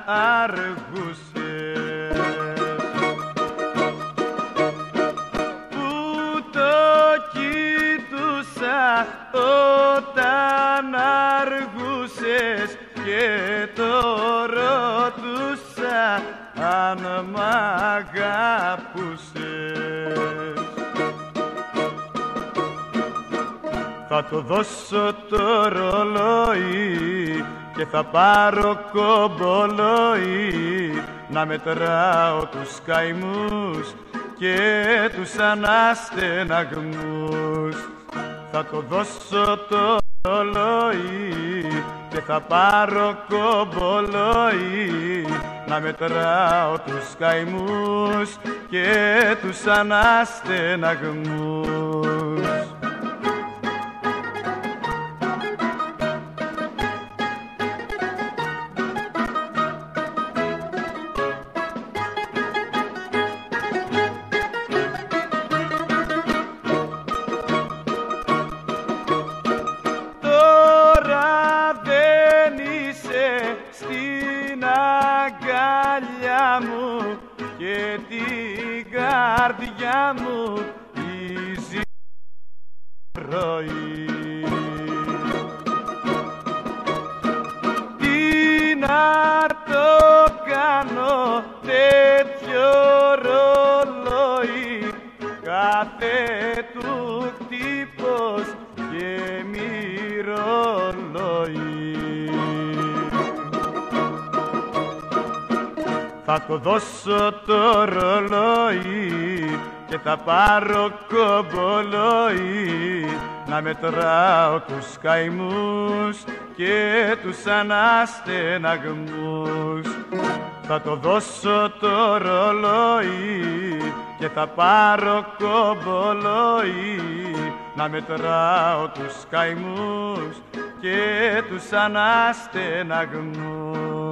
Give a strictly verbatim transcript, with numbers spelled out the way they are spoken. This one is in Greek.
αργούσες, που το κοιτούσα όταν αργούσες και το ρωτούσα αν μ' αγαπούσες. Θα το δώσω το ρολόι και θα πάρω κομπολόι να μετράω τους καημούς και τους αναστεναγμούς. Θα το δώσω το ρολόι και θα πάρω κομπολόι να μετράω τους καημούς και τους αναστεναγμούς. Στην αγκαλιά μου και την καρδιά μου η ζωή. Τι να το κάνω τέτοιο ρολόι, κάθε του χτύπος και μυρολόι. Θα το δώσω το ρολόι και θα πάρω κομπολόι να μετράω τους καημούς και τους αναστεναγμούς. Θα το δώσω το ρολόι και θα πάρω κομπολόι να μετράω τους καημούς και τους αναστεναγμούς.